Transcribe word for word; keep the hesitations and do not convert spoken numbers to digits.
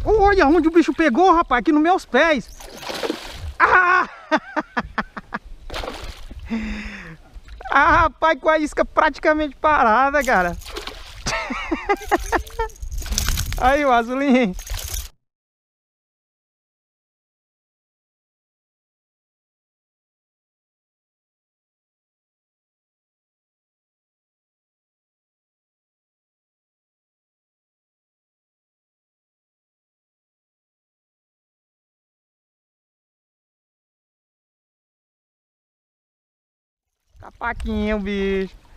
Olha onde o bicho pegou, rapaz, aqui nos meus pés. Ah! Ah, rapaz, com a isca praticamente parada, cara. Aí, o azulinho. Capaquinho, bicho.